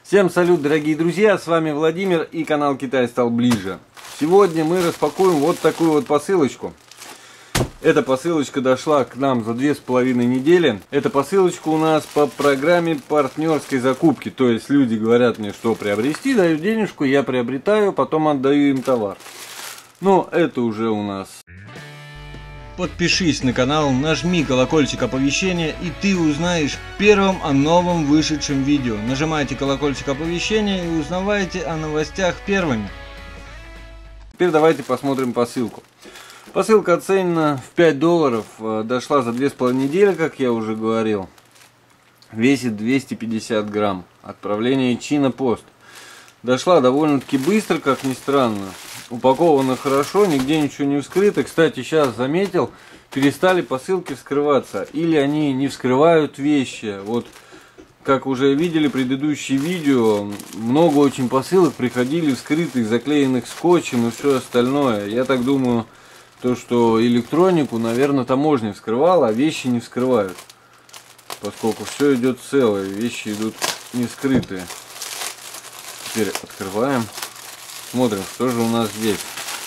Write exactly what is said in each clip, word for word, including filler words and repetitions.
Всем салют, дорогие друзья, с вами Владимир и канал Китай стал ближе. Сегодня мы распакуем вот такую вот посылочку. Эта посылочка дошла к нам за две с половиной недели. Эта посылочка у нас по программе партнерской закупки. То есть люди говорят мне, что приобрести, дают денежку, я приобретаю, потом отдаю им товар. Но это уже у нас. Подпишись на канал, нажми колокольчик оповещения, и ты узнаешь первым о новом вышедшем видео. Нажимайте колокольчик оповещения и узнавайте о новостях первыми. Теперь давайте посмотрим посылку. Посылка оценена в пять долларов, дошла за две с половиной недели, как я уже говорил. Весит двести пятьдесят грамм. Отправление China Post. Дошла довольно-таки быстро, как ни странно. Упаковано хорошо, нигде ничего не вскрыто. Кстати, сейчас заметил, перестали посылки вскрываться. Или они не вскрывают вещи. Вот, как уже видели предыдущие видео, много очень посылок приходили вскрытых, заклеенных скотчем и все остальное. Я так думаю, то, что электронику, наверное, таможня вскрывала, а вещи не вскрывают. Поскольку все идет целое, вещи идут не вскрытые. Теперь открываем. Смотрим, что же у нас здесь.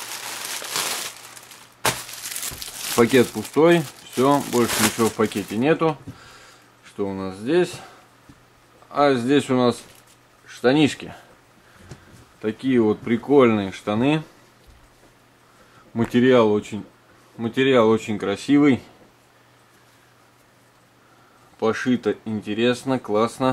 Пакет пустой. Все, больше ничего в пакете нету. Что у нас здесь? А здесь у нас штанишки. Такие вот прикольные штаны. Материал очень, материал очень красивый. Пошито интересно, классно.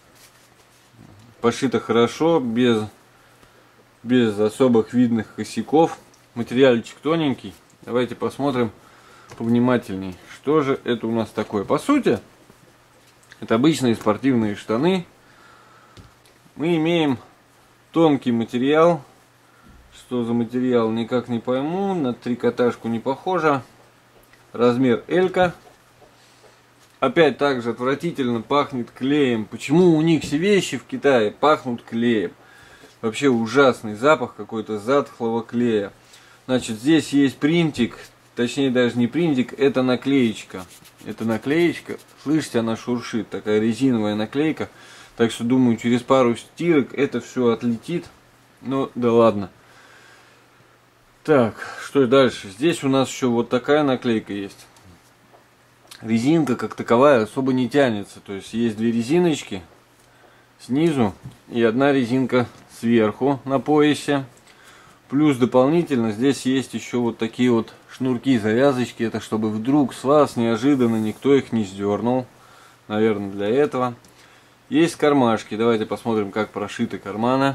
Пошито хорошо, без... без особых видных косяков. Материальчик тоненький. Давайте посмотрим повнимательней, что же это у нас такое. По сути, это обычные спортивные штаны. Мы имеем тонкий материал. Что за материал, никак не пойму. На трикотажку не похоже. Размер Элька. Опять также отвратительно пахнет клеем. Почему у них все вещи в Китае пахнут клеем? Вообще ужасный запах какой-то затхлого клея. Значит, здесь есть принтик, точнее даже не принтик, это наклеечка. Это наклеечка, слышите, она шуршит, такая резиновая наклейка. Так что думаю, через пару стирок это все отлетит. Ну да ладно. Так, что дальше? Здесь у нас еще вот такая наклейка есть. Резинка как таковая особо не тянется. То есть есть две резиночки снизу и одна резинка сверху на поясе. Плюс дополнительно здесь есть еще вот такие вот шнурки, завязочки. Это чтобы вдруг с вас неожиданно никто их не сдернул. Наверное, для этого. Есть кармашки. Давайте посмотрим, как прошиты карманы.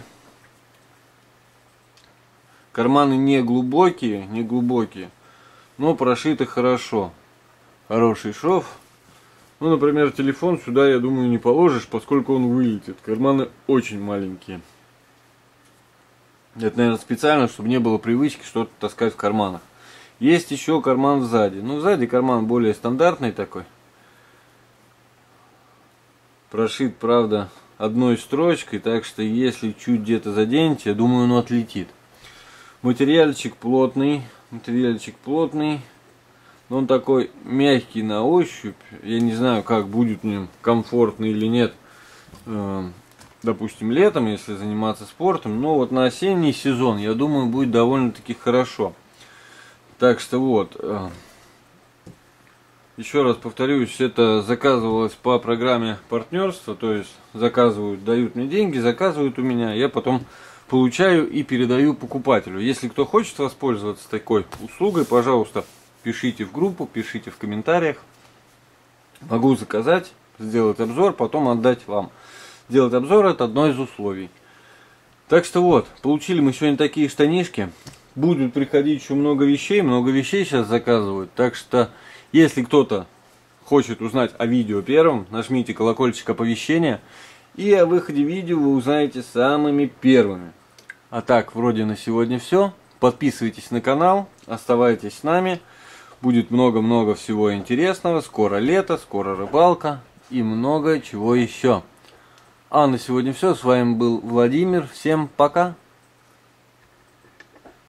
Карманы не глубокие, не глубокие, но прошиты хорошо. Хороший шов. Ну, например, телефон сюда, я думаю, не положишь, поскольку он вылетит. Карманы очень маленькие. Это, наверное, специально, чтобы не было привычки что-то таскать в карманах. Есть еще карман сзади. Ну, сзади карман более стандартный такой. Прошит, правда, одной строчкой, так что если чуть где-то заденете, я думаю, он отлетит. Материальчик плотный. Материальчик плотный. Но он такой мягкий на ощупь. Я не знаю, как будет в нем, комфортно или нет. Допустим, летом, если заниматься спортом. Но вот на осенний сезон, я думаю, будет довольно-таки хорошо. Так что вот. Еще раз повторюсь, это заказывалось по программе партнерства. То есть заказывают, дают мне деньги, заказывают у меня. Я потом получаю и передаю покупателю. Если кто хочет воспользоваться такой услугой, пожалуйста, пишите в группу, пишите в комментариях. Могу заказать, сделать обзор, потом отдать вам. Делать обзор — это одно из условий. Так что вот, получили мы сегодня такие штанишки. Будут приходить еще много вещей, много вещей сейчас заказывают. Так что, если кто-то хочет узнать о видео первым, нажмите колокольчик оповещения. И о выходе видео вы узнаете самыми первыми. А так, вроде на сегодня все. Подписывайтесь на канал, оставайтесь с нами. Будет много-много всего интересного. Скоро лето, скоро рыбалка и много чего еще. А на сегодня все. С вами был Владимир. Всем пока.